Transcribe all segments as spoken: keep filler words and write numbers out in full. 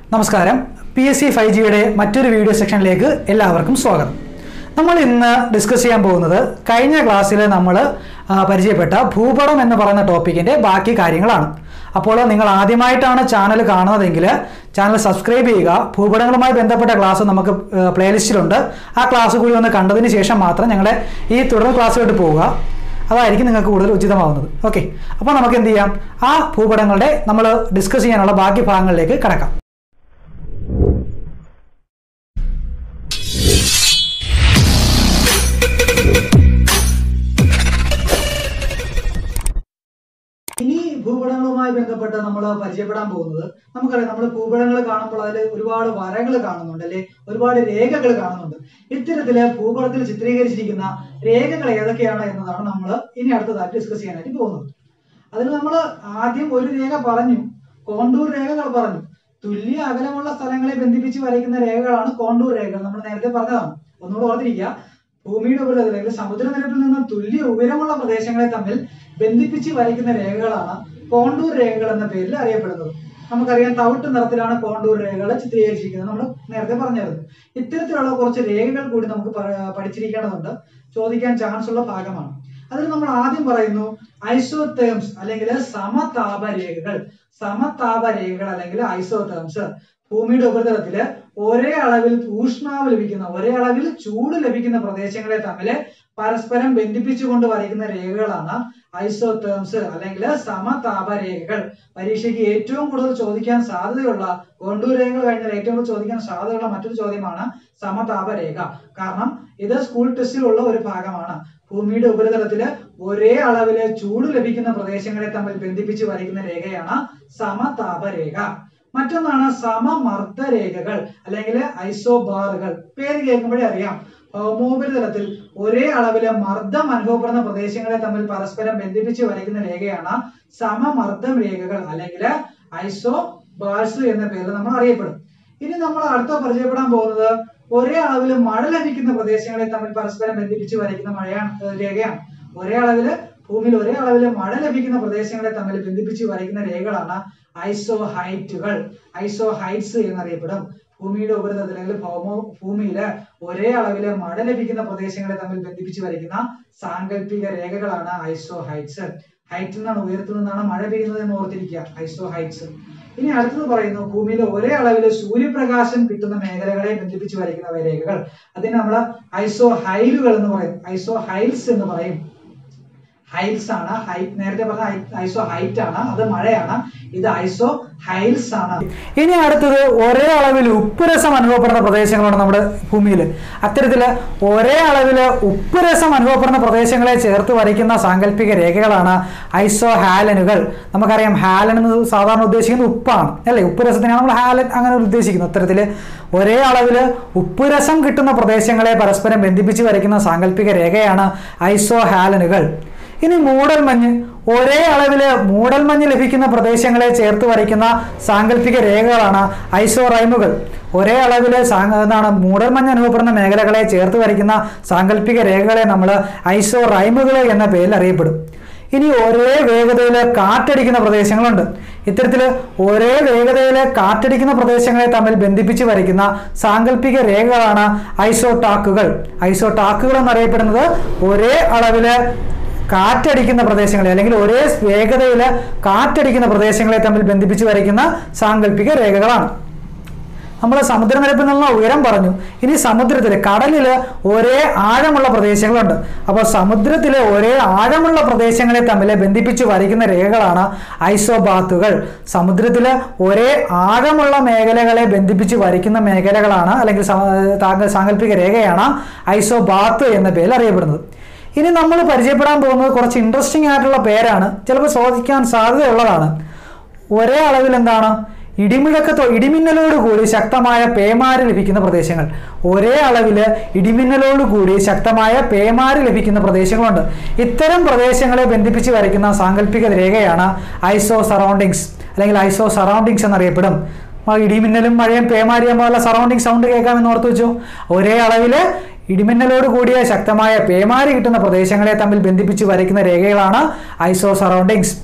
നമസ്കാരം. P S C five ജിയുടെ മറ്റൊരു വീഡിയോ സെക്ഷനിലേക്ക് എല്ലാവർക്കും സ്വാഗതം. നമ്മൾ ഇന്ന് ഡിസ്കസ് ചെയ്യാൻ പോകുന്നത് കഴിഞ്ഞ ക്ലാസ്സിൽ നമ്മൾ പരിചയപ്പെട്ട ഭൂപടം എന്ന് പറയുന്ന ടോപ്പിക്കിൻ്റെ ബാക്കി കാര്യങ്ങളാണ്. അപ്പോൾ നിങ്ങൾ ആദ്യമായിട്ടാണ് ചാനൽ കാണുന്നതെങ്കിൽ ചാനൽ സബ്സ്ക്രൈബ് ചെയ്യുക. ഭൂപടങ്ങളുമായി ബന്ധപ്പെട്ട ക്ലാസ് നമുക്ക് പ്ലേലിസ്റ്റിലുണ്ട്. ആ ക്ലാസ് കൂടി ഒന്ന് കണ്ടതിന് ശേഷം മാത്രം ഞങ്ങളുടെ ഈ തുടർ ക്ലാസ്സിലോട്ട് പോവുക. അതായിരിക്കും നിങ്ങൾക്ക് കൂടുതൽ ഉചിതമാവുന്നത്. ഓക്കെ, അപ്പോൾ നമുക്ക് എന്ത് ചെയ്യാം, ആ ഭൂപടങ്ങളുടെ നമ്മൾ ഡിസ്കസ് ചെയ്യാനുള്ള ബാക്കി ഭാഗങ്ങളിലേക്ക് കടക്കാം. ഇനി ഭൂപടങ്ങളുമായി ബന്ധപ്പെട്ട് നമ്മൾ പരിചയപ്പെടാൻ പോകുന്നത്, നമുക്കറിയാം നമ്മൾ ഭൂപടങ്ങൾ കാണുമ്പോൾ അതിൽ ഒരുപാട് വരകൾ കാണുന്നുണ്ട്, അല്ലെ, ഒരുപാട് രേഖകൾ കാണുന്നുണ്ട്. ഇത്തരത്തില് ഭൂപടത്തിൽ ചിത്രീകരിച്ചിരിക്കുന്ന രേഖകൾ ഏതൊക്കെയാണ് എന്നതാണ് നമ്മൾ ഇനി അടുത്തതായിട്ട് ഡിസ്കസ് ചെയ്യാനായിട്ട് പോകുന്നത്. അതിൽ നമ്മൾ ആദ്യം ഒരു രേഖ പറഞ്ഞു, കോണ്ടൂർ രേഖകൾ പറഞ്ഞു. തുല്യ അകലമുള്ള സ്ഥലങ്ങളെ ബന്ധിപ്പിച്ച് വരയ്ക്കുന്ന രേഖകളാണ് കോണ്ടൂർ രേഖകൾ. നമ്മൾ നേരത്തെ പറഞ്ഞതാണ്, ഒന്നുകൂടെ ഓർത്തിരിക്കുക. ഭൂമിയുടെ ഉപരിതലത്തിൽ അല്ലെങ്കിൽ സമുദ്രനിരപ്പിൽ നിന്ന് തുല്യ ഉയരമുള്ള പ്രദേശങ്ങളെ തമ്മിൽ ബന്ധിപ്പിച്ച് വരയ്ക്കുന്ന രേഖകളാണ് കോണ്ടൂർ രേഖകൾ എന്ന പേരിൽ അറിയപ്പെടുന്നത്. നമുക്കറിയാം തവിട്ട് നിറത്തിലാണ് കോണ്ടൂർ രേഖകൾ ചിത്രീകരിച്ചിരിക്കുന്നത്, നമ്മൾ നേരത്തെ പറഞ്ഞായിരുന്നു. ഇത്തരത്തിലുള്ള കുറച്ച് രേഖകൾ കൂടി നമുക്ക് പഠിച്ചിരിക്കേണ്ടതുണ്ട്, ചോദിക്കാൻ ചാൻസ് ഉള്ള ഭാഗമാണ്. അതിൽ നമ്മൾ ആദ്യം പറയുന്നു ഐസോതേംസ് അല്ലെങ്കിൽ സമതാപ രേഖകൾ. സമതാപ രേഖകൾ അല്ലെങ്കിൽ ഐസോതേംസ് ഭൂമിയുടെ ഉപരിതലത്തില് ഒരേ അളവിൽ ഊഷ്മാവ് ലഭിക്കുന്ന, ഒരേ അളവിൽ ചൂട് ലഭിക്കുന്ന പ്രദേശങ്ങളെ തമ്മിൽ പരസ്പരം ബന്ധിപ്പിച്ചുകൊണ്ട് വരയ്ക്കുന്ന രേഖകളാണ് ഐസോതേംസ് അല്ലെങ്കിൽ സമതാപ രേഖകൾ. പരീക്ഷയ്ക്ക് ഏറ്റവും കൂടുതൽ ചോദിക്കാൻ സാധ്യതയുള്ള, കോണ്ടൂർ രേഖകൾ കഴിഞ്ഞാൽ ഏറ്റവും കൂടുതൽ ചോദിക്കാൻ സാധ്യതയുള്ള മറ്റൊരു ചോദ്യമാണ് സമതാപ രേഖ. കാരണം ഇത് സ്കൂൾ ടെസ്റ്റിലുള്ള ഒരു ഭാഗമാണ്. ഭൂമിയുടെ ഉപരിതലത്തില് ഒരേ അളവില് ചൂട് ലഭിക്കുന്ന പ്രദേശങ്ങളെ തമ്മിൽ ബന്ധിപ്പിച്ച് വരയ്ക്കുന്ന രേഖയാണ് സമതാപ രേഖ. മറ്റൊന്നാണ് സമമർദ്ദ രേഖകൾ അല്ലെങ്കിൽ ഐസോബാറുകൾ. പേര് കേൾക്കുമ്പോഴേ അറിയാം, ഭൗമോപരിതലത്തിൽ ഒരേ അളവില് മർദ്ദം അനുഭവപ്പെടുന്ന പ്രദേശങ്ങളെ തമ്മിൽ പരസ്പരം ബന്ധിപ്പിച്ച് വരയ്ക്കുന്ന രേഖയാണ് സമമർദ്ദം രേഖകൾ അല്ലെങ്കിൽ ഐസോബാർസ് എന്ന പേരിൽ നമ്മൾ അറിയപ്പെടും. ഇനി നമ്മൾ അടുത്ത പരിചയപ്പെടാൻ പോകുന്നത് ഒരേ അളവില് മഴ ലഭിക്കുന്ന പ്രദേശങ്ങളെ തമ്മിൽ പരസ്പരം ബന്ധിപ്പിച്ച് വരയ്ക്കുന്ന മഴയാണ് രേഖയാണ്. ഒരേ അളവില് ഭൂമിയിൽ ഒരേ അളവില് മഴ ലഭിക്കുന്ന പ്രദേശങ്ങളെ തമ്മിൽ ബന്ധിപ്പിച്ച് വരയ്ക്കുന്ന രേഖകളാണ് ഐസോഹൈറ്റുകൾ, ഐസോഹൈറ്റ്സ് എന്നറിയപ്പെടും. ഭൂമിയുടെ ഉപരിതലത്തിൽ അല്ലെങ്കിൽ ഭൗമ ഭൂമിയില് ഒരേ അളവില് മഴ ലഭിക്കുന്ന പ്രദേശങ്ങളെ തമ്മിൽ ബന്ധിപ്പിച്ച് വരയ്ക്കുന്ന സാങ്കല്പിക രേഖകളാണ് ഐസോഹൈറ്റ്സ്. ഹൈറ്റിൽ നിന്നാണ്, ഉയരത്തിൽ നിന്നാണ് മഴ പെയ്യുന്നത് എന്ന് ഓർത്തിരിക്കുക, ഐസോഹൈറ്റ്സ്. ഇനി അടുത്തത് പറയുന്നു ഭൂമിയിൽ ഒരേ അളവില് സൂര്യപ്രകാശം കിട്ടുന്ന മേഖലകളെ ബന്ധിപ്പിച്ച് വരയ്ക്കുന്ന രേഖകൾ. അതിന് നമ്മൾ ഐസോഹൈലുകൾ എന്ന് പറയും, ഐസോഹൈൽസ് എന്ന് പറയും. ഹൈൽസ് ആണ്, ഹൈറ്റ് നേരത്തെ പറഞ്ഞ ഐസോ ഹൈറ്റ് ആണ്, അത് മഴയാണ്. ഇത് ഐസോ ഹൈൽസ് ആണ്. ഇനി അടുത്തത് ഒരേ അളവിൽ ഉപ്പുരസം അനുഭവപ്പെടുന്ന പ്രദേശങ്ങളാണ് നമ്മുടെ ഭൂമിയിൽ. അത്തരത്തില് ഒരേ അളവില് ഉപ്പുരസം അനുഭവപ്പെടുന്ന പ്രദേശങ്ങളെ ചേർത്ത് വരയ്ക്കുന്ന സാങ്കല്പിക രേഖകളാണ് ഐസോ ഹാലനുകൾ. നമുക്കറിയാം ഹാലൻ എന്ന് സാധാരണ ഉദ്ദേശിക്കുന്നത് ഉപ്പാണ്, അല്ലെ, ഉപ്പുരസത്തിനാണ് നമ്മൾ ഹാലൻ അങ്ങനെ ഉദ്ദേശിക്കുന്നത്. അത്തരത്തില് ഒരേ അളവില് ഉപ്പുരസം കിട്ടുന്ന പ്രദേശങ്ങളെ പരസ്പരം ബന്ധിപ്പിച്ച് വരയ്ക്കുന്ന സാങ്കല്പിക രേഖയാണ് ഐസോ ഹാലനുകൾ. ഇനി മൂടൽമഞ്ഞ്, ഒരേ അളവില് മൂടൽമഞ്ഞ് ലഭിക്കുന്ന പ്രദേശങ്ങളെ ചേർത്ത് വരയ്ക്കുന്ന സാങ്കല്പിക രേഖകളാണ് ഐസോറൈമുകൾ. ഒരേ അളവില് എന്താണ് മൂടൽമഞ്ഞ് അനുഭവപ്പെടുന്ന മേഖലകളെ ചേർത്ത് വരയ്ക്കുന്ന സാങ്കല്പിക രേഖകളെ നമ്മൾ ഐസോറൈമുകൾ എന്ന പേരിൽ അറിയപ്പെടും. ഇനി ഒരേ വേഗതയിൽ കാറ്റടിക്കുന്ന പ്രദേശങ്ങളുണ്ട്. ഇത്തരത്തില് ഒരേ വേഗതയിൽ കാറ്റടിക്കുന്ന പ്രദേശങ്ങളെ തമ്മിൽ ബന്ധിപ്പിച്ച് വരയ്ക്കുന്ന സാങ്കല്പിക രേഖകളാണ് ഐസോടാക്കുകൾ. ഐസോടാക്കുകൾ എന്നറിയപ്പെടുന്നത് ഒരേ അളവില് കാറ്റടിക്കുന്ന പ്രദേശങ്ങളെ അല്ലെങ്കിൽ ഒരേ വേഗതയിൽ കാറ്റടിക്കുന്ന പ്രദേശങ്ങളെ തമ്മിൽ ബന്ധിപ്പിച്ച് വരയ്ക്കുന്ന സാങ്കല്പിക രേഖകളാണ്. നമ്മൾ സമുദ്രനിരപ്പിൽ നിന്നുള്ള ഉയരം പറഞ്ഞു. ഇനി സമുദ്രത്തില്, കടലില് ഒരേ ആഴമുള്ള പ്രദേശങ്ങളുണ്ട്. അപ്പോൾ സമുദ്രത്തിലെ ഒരേ ആഴമുള്ള പ്രദേശങ്ങളെ തമ്മിൽ ബന്ധിപ്പിച്ച് വരയ്ക്കുന്ന രേഖകളാണ് ഐസോബാത്തുകൾ. സമുദ്രത്തില് ഒരേ ആഴമുള്ള മേഖലകളെ ബന്ധിപ്പിച്ച് വരയ്ക്കുന്ന മേഖലകളാണ് അല്ലെങ്കിൽ സാങ്കല്പിക രേഖയാണ് ഐസോബാത്ത് എന്ന പേരിൽ അറിയപ്പെടുന്നത്. ഇനി നമ്മൾ പരിചയപ്പെടാൻ പോകുന്നത് കുറച്ച് ഇൻട്രസ്റ്റിംഗ് ആയിട്ടുള്ള പേരാണ്, ചിലപ്പോൾ ചോദിക്കാൻ സാധ്യതയുള്ളതാണ്. ഒരേ അളവിൽ എന്താണ് ഇടിമുഴക്കത്തോ ഇടിമിന്നലോട് കൂടി ശക്തമായ പേമാരി ലഭിക്കുന്ന പ്രദേശങ്ങൾ. ഒരേ അളവിൽ ഇടിമിന്നലോട് കൂടി ശക്തമായ പേമാരി ലഭിക്കുന്ന പ്രദേശങ്ങളുണ്ട്. ഇത്തരം പ്രദേശങ്ങളെ ബന്ധിപ്പിച്ച് വരയ്ക്കുന്ന സാങ്കല്പിക രേഖയാണ് ഐസോ സറൗണ്ടിങ്സ് അല്ലെങ്കിൽ ഐസോ സറൗണ്ടിങ്സ് എന്നറിയപ്പെടും. ഇടിമിന്നലും മഴയും പേമാരിയും പോലെ സറൗണ്ടിങ് സൗണ്ട് കേൾക്കാമെന്ന് ഓർത്തു വെച്ചു. ഒരേ അളവില് ഇടിമിന്നലോട് കൂടിയ ശക്തമായ പേമാരി കിട്ടുന്ന പ്രദേശങ്ങളെ തമ്മിൽ ബന്ധിപ്പിച്ച് വരയ്ക്കുന്ന രേഖകളാണ് ഐസോ സറൗണ്ടിങ്സ്.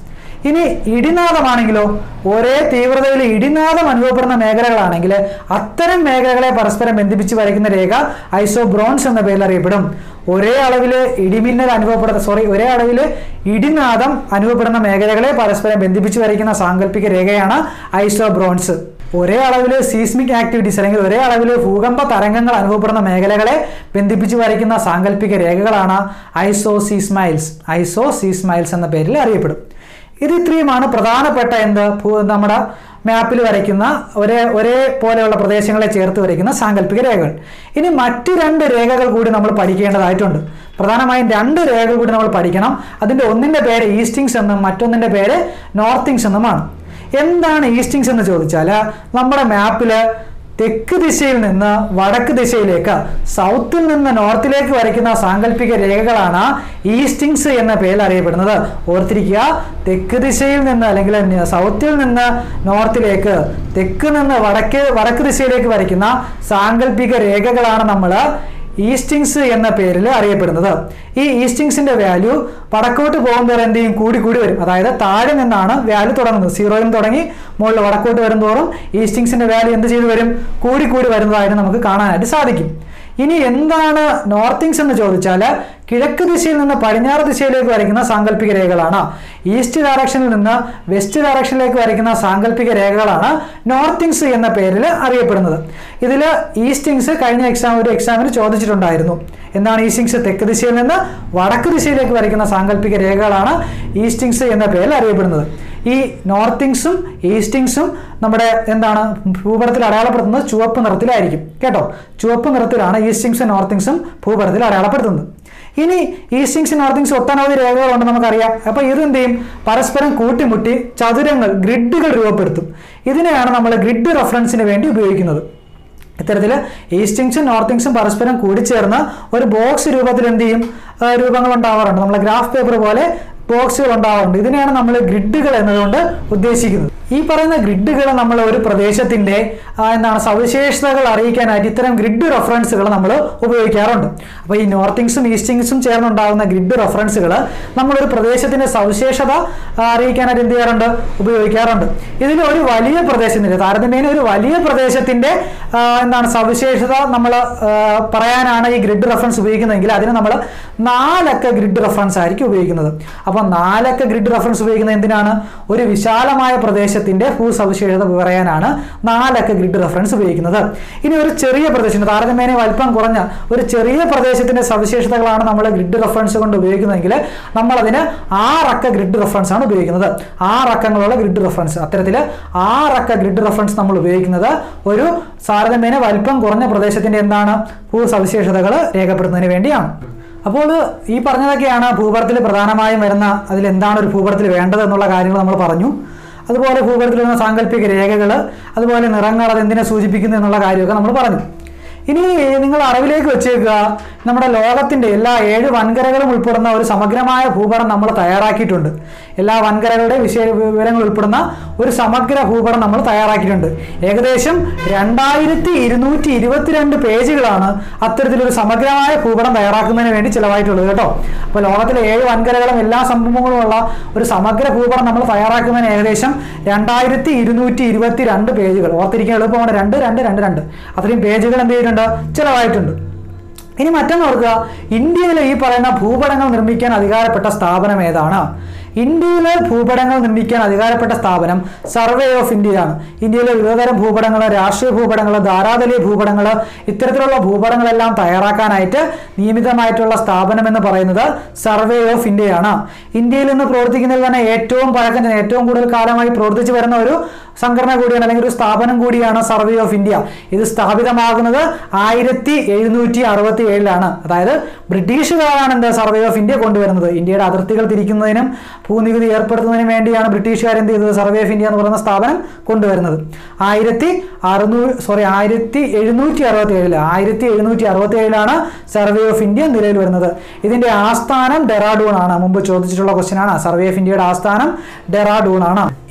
ഇനി ഇടിനാദമാണെങ്കിലോ ഒരേ തീവ്രതയിൽ ഇടിനാദം അനുഭവപ്പെടുന്ന മേഖലകളാണെങ്കിൽ അത്തരം മേഖലകളെ പരസ്പരം ബന്ധിപ്പിച്ച് വരയ്ക്കുന്ന രേഖ ഐസോബ്രോൺസ് എന്ന പേരിൽ അറിയപ്പെടും. ഒരേ അളവിൽ ഇടിമിന്നൽ അനുഭവപ്പെടുന്ന സോറി ഒരേ അളവിൽ ഇടിനാദം അനുഭവപ്പെടുന്ന മേഖലകളെ പരസ്പരം ബന്ധിപ്പിച്ച് വരയ്ക്കുന്ന സാങ്കല്പിക രേഖയാണ് ഐസോബ്രോൺസ്. ഒരേ അളവിൽ സീസ്മിക് ആക്ടിവിറ്റീസ് അല്ലെങ്കിൽ ഒരേ അളവിൽ ഭൂകമ്പ തരംഗങ്ങൾ അനുഭവപ്പെടുന്ന മേഖലകളെ ബന്ധിപ്പിച്ച് വരയ്ക്കുന്ന സാങ്കല്പിക രേഖകളാണ് ഐസോസീസ്മൈൽസ് ഐസോസീസ്മൈൽസ് എന്ന പേരിൽ അറിയപ്പെടും. ഇത് ഇത്രയുമാണ് പ്രധാനപ്പെട്ട എന്ത് നമ്മുടെ മാപ്പിൽ വരയ്ക്കുന്ന ഒരേ ഒരേ പോലെയുള്ള പ്രദേശങ്ങളെ ചേർത്ത് വരയ്ക്കുന്ന സാങ്കല്പിക രേഖകൾ. ഇനി മറ്റു രണ്ട് രേഖകൾ കൂടി നമ്മൾ പഠിക്കേണ്ടതായിട്ടുണ്ട്. പ്രധാനമായും രണ്ട് രേഖകൾ കൂടി നമ്മൾ പഠിക്കണം. അതിൻ്റെ ഒന്നിൻ്റെ പേര് ഈസ്റ്റിങ്സ് എന്നും മറ്റൊന്നിൻ്റെ പേര് നോർത്തിങ്സ് എന്നുമാണ്. എന്താണ് ഈസ്റ്റിങ്സ് എന്ന് ചോദിച്ചാൽ നമ്മുടെ മാപ്പിൽ തെക്ക് ദിശയിൽ നിന്ന് വടക്ക് ദിശയിലേക്ക് സൗത്തിൽ നിന്ന് നോർത്തിലേക്ക് വരയ്ക്കുന്ന സാങ്കല്പിക രേഖകളാണ് ഈസ്റ്റിങ്സ് എന്ന പേരിൽ അറിയപ്പെടുന്നത്. ഓർത്തിരിക്കുക, തെക്ക് ദിശയിൽ നിന്ന് അല്ലെങ്കിൽ സൗത്തിൽ നിന്ന് നോർത്തിലേക്ക് തെക്ക് നിന്ന് വടക്ക് വടക്ക് ദിശയിലേക്ക് വരയ്ക്കുന്ന സാങ്കല്പിക രേഖകളാണ് നമ്മൾ ഈസ്റ്റിങ്സ് എന്ന പേരിൽ അറിയപ്പെടുന്നത്. ഈ ഈസ്റ്റിങ്സിന്റെ വാല്യൂ വടക്കോട്ട് പോകുന്നതോറും എന്ത് ചെയ്യും? കൂടി കൂടി വരും. അതായത് താഴെ നിന്നാണ് വാല്യൂ തുടങ്ങുന്നത്. സീറോയിൽ തുടങ്ങി മുകളിൽ വടക്കോട്ട് വരുന്നതോറും ഈസ്റ്റിങ്സിന്റെ വാല്യൂ എന്ത് ചെയ്തു വരും? കൂടി കൂടി വരുന്നതായിട്ട് നമുക്ക് കാണാനായിട്ട് സാധിക്കും. ഇനി എന്താണ് നോർത്തിങ്സ് എന്ന് ചോദിച്ചാൽ കിഴക്ക് ദിശയിൽ നിന്ന് പടിഞ്ഞാറ് ദിശയിലേക്ക് വരയ്ക്കുന്ന സാങ്കല്പിക രേഖകളാണ്. ഈസ്റ്റ് ഡയറക്ഷനിൽ നിന്ന് വെസ്റ്റ് ഡയറക്ഷനിലേക്ക് വരയ്ക്കുന്ന സാങ്കല്പിക രേഖകളാണ് നോർത്തിങ്സ് എന്ന പേരിൽ അറിയപ്പെടുന്നത്. ഇതിൽ ഈസ്റ്റിങ്സ് കഴിഞ്ഞ എക്സാം ഒരു എക്സാമിന് ചോദിച്ചിട്ടുണ്ടായിരുന്നു. എന്താണ് ഈസ്റ്റിങ്സ്? തെക്ക് ദിശയിൽ നിന്ന് വടക്ക് ദിശയിലേക്ക് വരയ്ക്കുന്ന സാങ്കല്പിക രേഖകളാണ് ഈസ്റ്റിങ്സ് എന്ന പേരിൽ അറിയപ്പെടുന്നത്. ഈ നോർത്തിങ്സും ഈസ്റ്റിങ്സും നമ്മുടെ എന്താണ് ഭൂപടത്തിൽ അടയാളപ്പെടുത്തുന്നത് ചുവപ്പ് നിറത്തിലായിരിക്കും കേട്ടോ. ചുവപ്പ് നിറത്തിലാണ് ഈസ്റ്റിങ്സും നോർത്തിങ്സും ഭൂപടത്തിൽ അടയാളപ്പെടുത്തുന്നത്. ഇനി ഈസ്റ്റിങ്സ് നോർത്തിങ്സ് ഒട്ടനവധി രേഖകളുണ്ട് നമുക്കറിയാം. അപ്പോൾ ഇത് എന്ത് ചെയ്യും? പരസ്പരം കൂട്ടിമുട്ടി ചതുരങ്ങൾ ഗ്രിഡുകൾ രൂപപ്പെടുത്തും. ഇതിനെയാണ് നമ്മൾ ഗ്രിഡ് റെഫറൻസിന് വേണ്ടി ഉപയോഗിക്കുന്നത്. ഇത്തരത്തിൽ ഈസ്റ്റിങ്സും നോർത്തിങ്സും പരസ്പരം കൂടിച്ചേർന്ന് ഒരു ബോക്സ് രൂപത്തിൽ എന്ത് ചെയ്യും? രൂപങ്ങൾ ഉണ്ടാവാറുണ്ട്. നമ്മളെ ഗ്രാഫ് പേപ്പർ പോലെ ബോക്സുകൾ ഉണ്ടാവാറുണ്ട്. ഇതിനെയാണ് നമ്മൾ ഗ്രിഡുകൾ എന്നതുകൊണ്ട് ഉദ്ദേശിക്കുന്നത്. ഈ പറയുന്ന ഗ്രിഡുകൾ നമ്മൾ ഒരു പ്രദേശത്തിന്റെ എന്താണ് സവിശേഷതകൾ അറിയിക്കാനായിട്ട് ഇത്തരം ഗ്രിഡ് റെഫറൻസുകൾ നമ്മൾ ഉപയോഗിക്കാറുണ്ട്. അപ്പോൾ ഈ നോർത്തിങ്സും ഈസ്റ്റിങ്സും ചേർന്നുണ്ടാകുന്ന ഗ്രിഡ് റെഫറൻസുകൾ നമ്മളൊരു പ്രദേശത്തിന്റെ സവിശേഷത അറിയിക്കാനായിട്ട് എന്ത് ചെയ്യാറുണ്ട്? ഉപയോഗിക്കാറുണ്ട്. ഇതിൽ ഒരു വലിയ പ്രദേശത്തിന്റെ താരതമ്യേന ഒരു വലിയ പ്രദേശത്തിന്റെ എന്താണ് സവിശേഷത നമ്മൾ പറയാനാണ് ഈ ഗ്രിഡ് റെഫറൻസ് ഉപയോഗിക്കുന്നതെങ്കിൽ അതിന് നമ്മൾ നാലക്ക ഗ്രിഡ് റെഫറൻസ് ആയിരിക്കും ഉപയോഗിക്കുന്നത്. അപ്പോൾ നാലക്ക ഗ്രിഡ് റെഫറൻസ് ഉപയോഗിക്കുന്നത് എന്തിനാണ്? ഒരു വിശാലമായ പ്രദേശത്തിന്റെ ഭൂസവിശേഷത പറയാനാണ് നാലക്ക ഗ്രിഡ് റെഫറൻസ് ഉപയോഗിക്കുന്നത്. ഇനി ഒരു ചെറിയ പ്രദേശം താരതമ്യേന വലിപ്പം കുറഞ്ഞ ഒരു ചെറിയ പ്രദേശത്തിന്റെ സവിശേഷതകളാണ് നമ്മൾ ഗ്രിഡ് റെഫറൻസ് കൊണ്ട് ഉപയോഗിക്കുന്നതെങ്കിൽ നമ്മൾ അതിന് ആറക്ക ഗ്രിഡ് റെഫറൻസ് ആണ് ഉപയോഗിക്കുന്നത്. ആറക്കങ്ങളുള്ള ഗ്രിഡ് റെഫറൻസ്. അത്തരത്തിൽ ആറക്ക ഗ്രിഡ് റെഫറൻസ് നമ്മൾ ഉപയോഗിക്കുന്നത് ഒരു താരതമ്യേന വലിപ്പം കുറഞ്ഞ പ്രദേശത്തിന്റെ എന്താണ് ഭൂസവിശേഷതകൾ രേഖപ്പെടുത്തുന്നതിന് വേണ്ടിയാണ്. അപ്പോൾ ഈ പറഞ്ഞതൊക്കെയാണ് ഭൂപടത്തിൽ പ്രധാനമായും വരുന്ന അതിൽ എന്താണ് ഒരു ഭൂപടത്തിൽ വേണ്ടത് എന്നുള്ള കാര്യങ്ങൾ നമ്മൾ പറഞ്ഞു. അതുപോലെ ഭൂപടത്തിൽ വരുന്ന സാങ്കല്പിക രേഖകൾ, അതുപോലെ നിറങ്ങൾ അത് എന്തിനെ സൂചിപ്പിക്കുന്നു എന്നുള്ള കാര്യമൊക്കെ നമ്മൾ പറഞ്ഞു. ഇനി നിങ്ങൾ അറിവിലേക്ക് വെച്ചേക്കുക, നമ്മുടെ ലോകത്തിന്റെ എല്ലാ ഏഴ് വൻകരകളും ഉൾപ്പെടുന്ന ഒരു സമഗ്രമായ ഭൂപടം നമ്മൾ തയ്യാറാക്കിയിട്ടുണ്ട്. എല്ലാ വൻകരകളുടെ വിഷയ വിവരങ്ങൾ ഉൾപ്പെടുന്ന ഒരു സമഗ്ര ഭൂപടം നമ്മൾ തയ്യാറാക്കിയിട്ടുണ്ട്. ഏകദേശം രണ്ടായിരത്തി ഇരുന്നൂറ്റി ഇരുപത്തിരണ്ട് പേജുകളാണ് അത്തരത്തിലൊരു സമഗ്രമായ ഭൂപടം തയ്യാറാക്കുന്നതിന് വേണ്ടി ചിലവായിട്ടുള്ളത് കേട്ടോ. അപ്പോൾ ലോകത്തിലെ ഏഴ് വൻകരകളും എല്ലാ സംഭവങ്ങളും ഉള്ള ഒരു സമഗ്ര ഭൂപടം നമ്മൾ തയ്യാറാക്കുന്നതിന് ഏകദേശം രണ്ടായിരത്തി ഇരുന്നൂറ്റി ഇരുപത്തി രണ്ട് പേജുകൾ, ഓർത്തിരിക്കാൻ എളുപ്പമാണ്, രണ്ട് രണ്ട് രണ്ട് രണ്ട് അത്രയും പേജുകൾ എന്ത് ചെയ്തിട്ടുണ്ട്? ചിലവായിട്ടുണ്ട്. ഇനി മറ്റൊന്ന് ഓർക്കുക, ഇന്ത്യയിലെ ഈ പറയുന്ന ഭൂപടങ്ങൾ നിർമ്മിക്കാൻ അധികാരപ്പെട്ട സ്ഥാപനം ഏതാണ്? ഇന്ത്യയിലെ ഭൂപടങ്ങൾ നിർമ്മിക്കാൻ അധികാരപ്പെട്ട സ്ഥാപനം സർവേ ഓഫ് ഇന്ത്യയാണ്. ഇന്ത്യയിലെ വിവിധതരം ഭൂപടങ്ങൾ, രാഷ്ട്രീയ ഭൂപടങ്ങൾ, ധാരാതലീയ ഭൂപടങ്ങൾ, ഇത്തരത്തിലുള്ള ഭൂപടങ്ങളെല്ലാം തയ്യാറാക്കാനായിട്ട് നിയമിതമായിട്ടുള്ള സ്ഥാപനം എന്ന് പറയുന്നത് സർവേ ഓഫ് ഇന്ത്യയാണ്. ഇന്ത്യയിൽ നിന്ന് പ്രവർത്തിക്കുന്നതിൽ തന്നെ ഏറ്റവും പഴക്കം ഏറ്റവും കൂടുതൽ കാലമായി പ്രവർത്തിച്ചു വരുന്ന ഒരു സംഘടന കൂടിയാണ് അല്ലെങ്കിൽ ഒരു സ്ഥാപനം കൂടിയാണ് സർവേ ഓഫ് ഇന്ത്യ. ഇത് സ്ഥാപിതമാകുന്നത് ആയിരത്തി എഴുന്നൂറ്റി അറുപത്തി ഏഴിലാണ്. അതായത് ബ്രിട്ടീഷുകാരാണ് എന്താ സർവേ ഓഫ് ഇന്ത്യ കൊണ്ടുവരുന്നത്. ഇന്ത്യയുടെ അതിർത്തികൾ തിരിക്കുന്നതിനും ഭൂനികുതി ഏർപ്പെടുത്തുന്നതിനും വേണ്ടിയാണ് ബ്രിട്ടീഷുകാർ എന്ത് ചെയ്തത്? സർവേ ഓഫ് ഇന്ത്യ എന്ന് പറയുന്ന സ്ഥാപനം കൊണ്ടുവരുന്നത്. ആയിരത്തി അറുന്നൂറ് സോറി ആയിരത്തി എഴുന്നൂറ്റി അറുപത്തി ഏഴില് ആയിരത്തി എഴുന്നൂറ്റി അറുപത്തി ഏഴിലാണ് സർവേ ഓഫ് ഇന്ത്യ നിലവിൽ വരുന്നത്. ഇതിന്റെ ആസ്ഥാനം ഡെറാഡൂൺ ആണ്. മുമ്പ് ചോദിച്ചിട്ടുള്ള ക്വസ്റ്റ്യൻ ആണ്. സർവേ ഓഫ് ഇന്ത്യയുടെ ആസ്ഥാനം ഡെറാഡൂൺ ആണ്.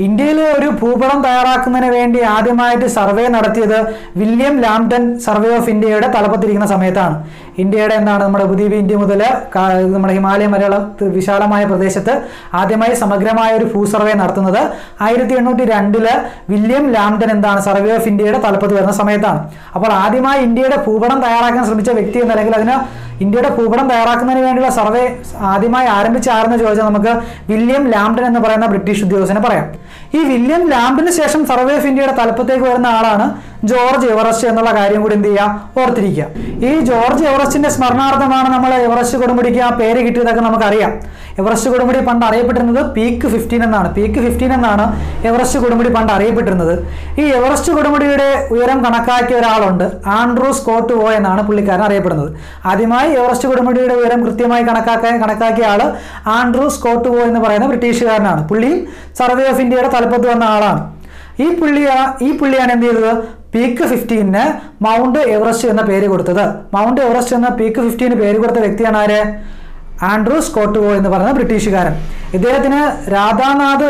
ഇന്ത്യയിലെ ഒരു ഭൂപടം തയ്യാറാക്കുന്നതിന് വേണ്ടി ആദ്യമായിട്ട് സർവേ നടത്തിയത് വില്യം ലാംപ്ടൺ സർവേ ഓഫ് ഇന്ത്യയുടെ തലപ്പത്തിരിക്കുന്ന സമയത്താണ്. ഇന്ത്യയുടെ എന്താണ് നമ്മുടെ ഉപദ്വീപ് ഇന്ത്യ മുതൽ നമ്മുടെ ഹിമാലയം വരെയുള്ള വിശാലമായ പ്രദേശത്ത് ആദ്യമായി സമഗ്രമായ ഒരു ഭൂ സർവേ നടത്തുന്നത് ആയിരത്തി എണ്ണൂറ്റി രണ്ടില് വില്യം ലാംപ്ടൺ എന്താണ് സർവേ ഓഫ് ഇന്ത്യയുടെ തലപ്പത്ത് വരുന്ന സമയത്താണ്. അപ്പോൾ ആദ്യമായി ഇന്ത്യയുടെ ഭൂപടം തയ്യാറാക്കാൻ ശ്രമിച്ച വ്യക്തി എന്ന അല്ലെങ്കിൽ അതിന് ഇന്ത്യയുടെ ഭൂപടം തയ്യാറാക്കുന്നതിന് വേണ്ടിയുള്ള സർവേ ആദ്യമായി ആരംഭിച്ച ആരെന്ന് ചോദിച്ചാൽ നമുക്ക് വില്യം ലാംപ്ടൺ എന്ന് പറയുന്ന ബ്രിട്ടീഷ് ഉദ്യോഗസ്ഥനെ പറയാം. ഈ വില്യം ലാംപ്ടന് ശേഷം സർവേ ഓഫ് ഇന്ത്യയുടെ തലപ്പത്തേക്ക് വരുന്ന ആളാണ് ജോർജ് എവറസ്റ്റ് എന്നുള്ള കാര്യം കൂടി എന്ത് ചെയ്യുക, ഓർത്തിരിക്കുക. ഈ ജോർജ് എവറസ്റ്റിന്റെ സ്മരണാർത്ഥമാണ് നമ്മൾ എവറസ്റ്റ് കൊടുമുടിക്ക് ആ പേര് കിട്ടിയതൊക്കെ നമുക്കറിയാം. എവറസ്റ്റ് കൊടുമുടി പണ്ട് അറിയപ്പെട്ടിരുന്നത് പീക്ക് ഫിഫ്റ്റീൻ എന്നാണ്. പീക്ക് ഫിഫ്റ്റീൻ എന്നാണ് എവറസ്റ്റ് കൊടുമുടി പണ്ട് അറിയപ്പെട്ടിരുന്നത്. ഈ എവറസ്റ്റ് കൊടുമുടിയുടെ ഉയരം കണക്കാക്കിയ ഒരാളുണ്ട്, ആൻഡ്രൂ സ്കോട്ട് വോ എന്നാണ് പുള്ളിക്കാരൻ അറിയപ്പെടുന്നത്. ആദ്യമായി എവറസ്റ്റ് കൊടുമുടിയുടെ ഉയരം കൃത്യമായി കണക്കാക്കാൻ കണക്കാക്കിയ ആള് ആൻഡ്രൂ സ്കോട്ട് വോ എന്ന് പറയുന്ന ബ്രിട്ടീഷുകാരനാണ്. പുള്ളിയും സർവേ ഓഫ് ഇന്ത്യയുടെ തലപ്പത്ത് വന്ന ആളാണ്. ഈ പുള്ളിയാ ഈ പുള്ളിയാണ് എന്ത് ചെയ്തത്, പീക്ക് ഫിഫ്റ്റീന് മൗണ്ട് എവറസ്റ്റ് എന്ന പേര് കൊടുത്തത്. മൗണ്ട് എവറസ്റ്റ് എന്ന പീക്ക് ഫിഫ്റ്റീന് പേര് കൊടുത്ത വ്യക്തിയാണ് ആര്, ആൻഡ്രൂ സ്കോട്ട് വോ എന്ന് പറയുന്ന ബ്രിട്ടീഷുകാരൻ. ഇദ്ദേഹത്തിന് രാധാനാഥ്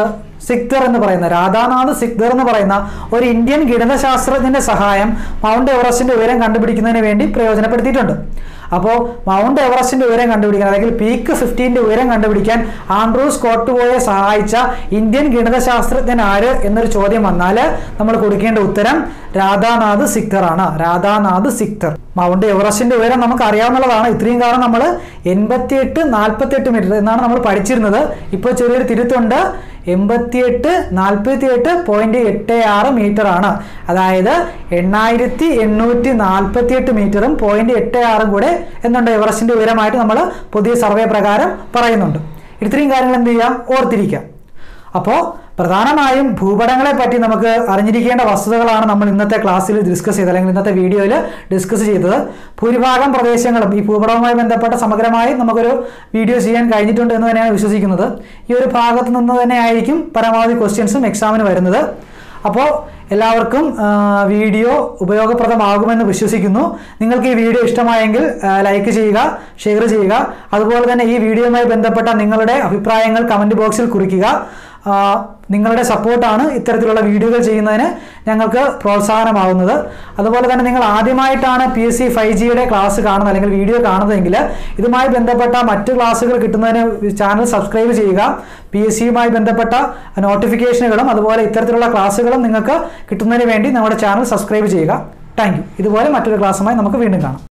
സിക്ദർ എന്ന് പറയുന്ന രാധാനാഥ് സിക്ദർ എന്ന് പറയുന്ന ഒരു ഇന്ത്യൻ ഗണിതശാസ്ത്രജ്ഞന്റെ സഹായം മൗണ്ട് എവറസ്റ്റിന്റെ ഉയരം കണ്ടുപിടിക്കുന്നതിന് വേണ്ടി പ്രയോജനപ്പെടുത്തിയിട്ടുണ്ട്. അപ്പോൾ മൗണ്ട് എവറസ്റ്റിന്റെ ഉയരം കണ്ടുപിടിക്കാൻ അല്ലെങ്കിൽ പീക്ക് ഫിഫ്റ്റീന്റെ ഉയരം കണ്ടുപിടിക്കാൻ ആൻഡ്രൂ സ്കോട്ട് വോയെ സഹായിച്ച ഇന്ത്യൻ ഗണിതശാസ്ത്രജ്ഞൻ ആര് എന്നൊരു ചോദ്യം വന്നാൽ നമ്മൾ കൊടുക്കേണ്ട ഉത്തരം രാധാനാഥ് സിക്ദർ ആണ്. രാധാനാഥ് സിക്ദർ. മൗണ്ട് എവറസ്റ്റിന്റെ ഉയരം നമുക്ക് അറിയാവുന്നതാണ്. ഇത്രയും കാലം നമ്മൾ എൺപത്തിയെട്ട് നാൽപ്പത്തി എട്ട് മീറ്റർ എന്നാണ് നമ്മൾ പഠിച്ചിരുന്നത്. ഇപ്പോൾ ചെറിയൊരു തിരുത്തുണ്ട്, എൺപത്തിയെട്ട് നാൽപ്പത്തി എട്ട് പോയിന്റ് എട്ട് ആറ് മീറ്റർ ആണ്. അതായത് എണ്ണായിരത്തി എണ്ണൂറ്റി നാൽപ്പത്തി എട്ട് മീറ്ററും പോയിന്റ് എട്ട് ആറും കൂടെ എന്നുണ്ട് എവറസ്റ്റിന്റെ ഉയരമായിട്ട് നമ്മൾ പുതിയ സർവേ പ്രകാരം പറയുന്നുണ്ട്. ഇത്രയും കാര്യങ്ങൾ എന്ത് ചെയ്യാം, ഓർത്തിരിക്കാം. അപ്പോൾ പ്രധാനമായും ഭൂപടങ്ങളെ പറ്റി നമുക്ക് അറിഞ്ഞിരിക്കേണ്ട വസ്തുതകളാണ് നമ്മൾ ഇന്നത്തെ ക്ലാസ്സിൽ ഡിസ്കസ് ചെയ്തത് അല്ലെങ്കിൽ ഇന്നത്തെ വീഡിയോയിൽ ഡിസ്കസ് ചെയ്തത്. ഭൂരിഭാഗം പ്രദേശങ്ങളും ഈ ഭൂപടവുമായി ബന്ധപ്പെട്ട സമഗ്രമായി നമുക്കൊരു വീഡിയോ ചെയ്യാൻ കഴിഞ്ഞിട്ടുണ്ട് എന്ന് തന്നെയാണ് വിശ്വസിക്കുന്നത്. ഈ ഒരു ഭാഗത്ത് നിന്ന് തന്നെ ആയിരിക്കും പരമാവധി ക്വസ്റ്റ്യൻസും എക്സാമിന് വരുന്നത്. അപ്പോൾ എല്ലാവർക്കും വീഡിയോ ഉപയോഗപ്രദമാകുമെന്ന് വിശ്വസിക്കുന്നു. നിങ്ങൾക്ക് ഈ വീഡിയോ ഇഷ്ടമായെങ്കിൽ ലൈക്ക് ചെയ്യുക, ഷെയർ ചെയ്യുക. അതുപോലെ തന്നെ ഈ വീഡിയോയുമായി ബന്ധപ്പെട്ട നിങ്ങളുടെ അഭിപ്രായങ്ങൾ കമൻറ്റ് ബോക്സിൽ കുറിക്കുക. നിങ്ങളുടെ സപ്പോർട്ടാണ് ഇത്തരത്തിലുള്ള വീഡിയോകൾ ചെയ്യുന്നതിന് ഞങ്ങൾക്ക് പ്രോത്സാഹനമാവുന്നത്. അതുപോലെ തന്നെ നിങ്ങൾ ആദ്യമായിട്ടാണ് പി എസ് സി ഫൈവ് ജിയുടെ ക്ലാസ് കാണുന്നത് അല്ലെങ്കിൽ വീഡിയോ കാണുന്നതെങ്കിൽ ഇതുമായി ബന്ധപ്പെട്ട മറ്റ് ക്ലാസ്സുകൾ കിട്ടുന്നതിന് ചാനൽ സബ്സ്ക്രൈബ് ചെയ്യുക. പി എസ് സിയുമായി ബന്ധപ്പെട്ട നോട്ടിഫിക്കേഷനുകളും അതുപോലെ ഇത്തരത്തിലുള്ള ക്ലാസ്സുകളും നിങ്ങൾക്ക് കിട്ടുന്നതിന് വേണ്ടി നമ്മുടെ ചാനൽ സബ്സ്ക്രൈബ് ചെയ്യുക. Thank you. ഇതുപോലെ മറ്റൊരു ക്ലാസ്സുമായി നമുക്ക് വീണ്ടും കാണാം.